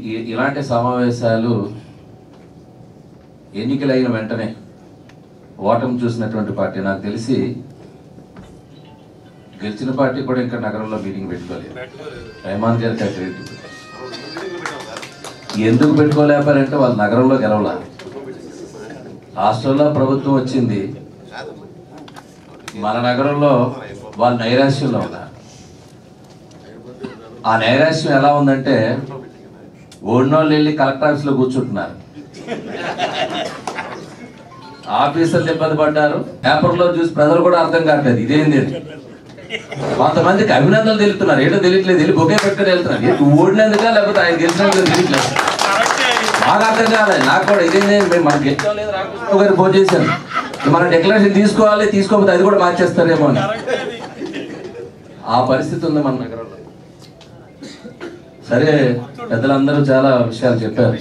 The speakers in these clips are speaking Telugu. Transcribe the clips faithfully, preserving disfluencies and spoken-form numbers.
ఇలాంటి సమావేశాలు ఎన్నికలైన వెంటనే ఓటమి చూసినటువంటి పార్టీ, నాకు తెలిసి గెలిచిన పార్టీ కూడా ఇంకా నగరంలో మీటింగ్ పెట్టుకోలేదు. రెహమాన్ గారికి క్రెడిట్. ఎందుకు పెట్టుకోలేపారంటే వాళ్ళు నగరంలో గెలవలా. రాష్ట్రంలో ప్రభుత్వం వచ్చింది, మన నగరంలో వాళ్ళు నైరాశ్యంలో ఉన్నారు. ఆ నైరాశ్యం ఎలా ఉందంటే ఓడినోళ్ళు వెళ్ళి కలెక్టర్ ఆఫీస్లో కూర్చుంటున్నారు, ఆఫీసర్లు ఇబ్బంది పడ్డారు. పేపర్లో చూసి ప్రజలు కూడా అర్థం కావట్లేదు ఇదేంది. కొంతమందికి అభినందనలు తెలుపుతున్నారు, ఏంటో తెలియట్లేదు, వెళ్ళి బొకే పెట్టుకుని వెళ్తున్నారు. ఏంటి ఓడినందుక లేకపోతే ఆయన గెలిచినందుకు తెలియట్లేదు, బాగా అర్థం కాలేదు నాకు కూడా. ఇదేంటి మేము మనకి గెలిచాం లేదు, రామకృష్ణ గారు ఫోన్ చేశాను, మనం డిక్లరేషన్ తీసుకోవాలి, తీసుకోకపోతే అది కూడా మార్చేస్తారేమో అని. ఆ పరిస్థితి ఉంది మన నగరంలో. సరే, పెద్దలందరూ చాలా విషయాలు చెప్పారు,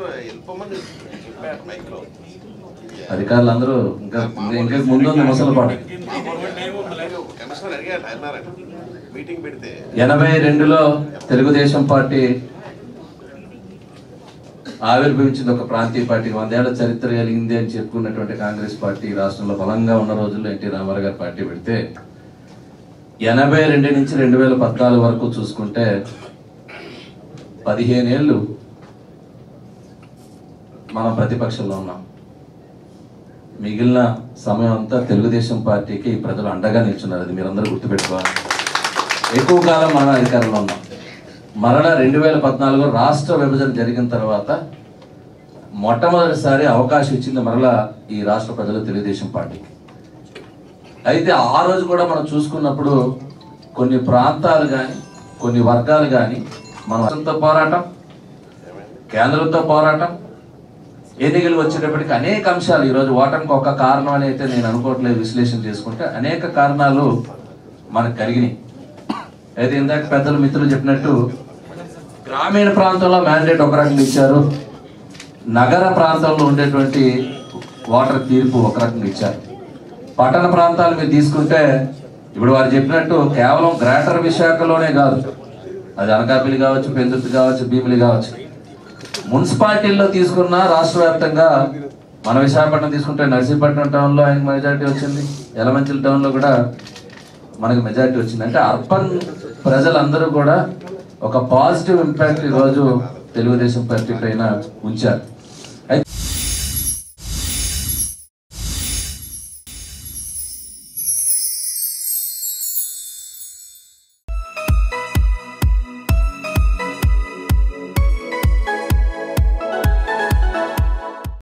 అధికారులు అందరూ ఇంకా ఇంకా ముందు ఉంది ముసలిపాడు. ఎనభై రెండులో తెలుగుదేశం పార్టీ ఆవిర్భవించింది, ఒక ప్రాంతీయ పార్టీ. వందేళ్ల చరిత్ర కలిగింది అని చెప్పుకున్నటువంటి కాంగ్రెస్ పార్టీ రాష్ట్రంలో బలంగా ఉన్న రోజుల్లో ఎన్టీ రామారావు గారు పార్టీ పెడితే ఎనభై రెండు నుంచి రెండు వేల పద్నాలుగు వరకు చూసుకుంటే పదిహేను ఏళ్ళు మనం ప్రతిపక్షంలో ఉన్నాం. మిగిలిన సమయం అంతా తెలుగుదేశం పార్టీకి ప్రజలు అండగా నిల్చున్నారు, అది మీరందరూ గుర్తుపెట్టుకోవాలి. ఎక్కువ కాలం మనం అధికారంలో ఉన్నాం. మరలా రెండు వేల పద్నాలుగు రాష్ట్ర విభజన జరిగిన తర్వాత మొట్టమొదటిసారి అవకాశం ఇచ్చింది మరలా ఈ రాష్ట్ర ప్రజలు తెలుగుదేశం పార్టీకి. అయితే ఆ రోజు కూడా మనం చూసుకున్నప్పుడు కొన్ని ప్రాంతాలు కానీ కొన్ని వర్గాలు కానీ మన రాష్ట్రంతో పోరాటం, కేంద్రంతో పోరాటం, ఎన్నికలు వచ్చేటప్పటికి అనేక అంశాలు, ఈరోజు ఓటమికి ఒక కారణం అని అయితే నేను అనుకోవట్లేదు, విశ్లేషణ చేసుకుంటే అనేక కారణాలు మనకు కలిగినాయి. అయితే ఇందాక పెద్దలు మిత్రులు చెప్పినట్టు గ్రామీణ ప్రాంతంలో మ్యాండేట్ ఒక రకంగా ఇచ్చారు, నగర ప్రాంతంలో ఉండేటువంటి ఓటర్ తీర్పు ఒక రకంగా ఇచ్చారు. పట్టణ ప్రాంతాలు మీరు తీసుకుంటే ఇప్పుడు వారు చెప్పినట్టు కేవలం గ్రేటర్ విశాఖలోనే కాదు, అది అనకాపల్లి కావచ్చు, పెందుర్తి కావచ్చు, భీమిలి కావచ్చు, మున్సిపాలిటీల్లో తీసుకున్న రాష్ట్ర వ్యాప్తంగా మన విశాఖపట్నం తీసుకుంటే నర్సీపట్నం టౌన్లో ఆయనకు మెజారిటీ వచ్చింది, యలమంచిలి టౌన్లో కూడా మనకు మెజారిటీ వచ్చింది. అంటే అర్బన్ ప్రజలందరూ కూడా ఒక పాజిటివ్ ఇంపాక్ట్ ఈరోజు తెలుగుదేశం పార్టీ పైన ఉంచారు.